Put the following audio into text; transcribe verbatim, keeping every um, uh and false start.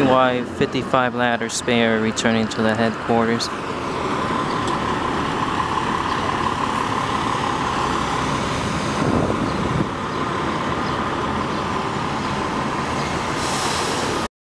D N Y fifty-five ladder spare returning to the headquarters.